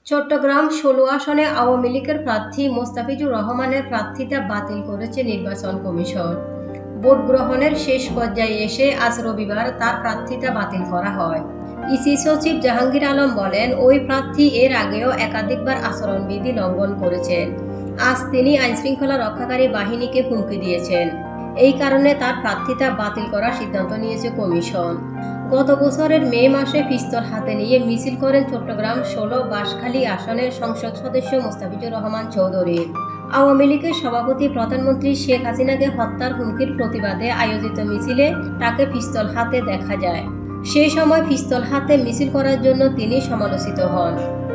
চট্টগ্রাম ১৬ আসনে আওয়ামী লীগের প্রার্থী মোস্তাফিজুর রহমানের প্রার্থিতা বাতিল করেছে নির্বাচন কমিশন। ভোট গ্রহণের শেষ পর্যায়ে এসে আজ রবিবার তার প্রার্থিতা বাতিল করা হয়। ইসি সচিব জাহাঙ্গীর আলম বলেন, ওই প্রার্থী এর আগেও একাধিকবার আচরণবিধি লঙ্ঘন করেছেন। আজ তিনি আইনশৃঙ্খলা রক্ষাকারী বাহিনীকে হুমকি দিয়েছেন। এই কারণে তার প্রার্থিতা বাতিল করার সিদ্ধান্ত নিয়েছে কমিশন। গত বছরের মে মাসে পিস্তল হাতে নিয়ে মিছিল করেন চট্টগ্রাম ১৬ বাঁশখালী আসনের সংসদ সদস্য মোস্তাফিজুর রহমান চৌধুরী। আওয়ামী লীগের সভাপতি প্রধানমন্ত্রী শেখ হাসিনাকে হত্যার হুমকির প্রতিবাদে আয়োজিত মিছিলে তাকে পিস্তল হাতে দেখা যায়। সেই সময় পিস্তল হাতে মিছিল করার জন্য তিনি সমালোচিত হন।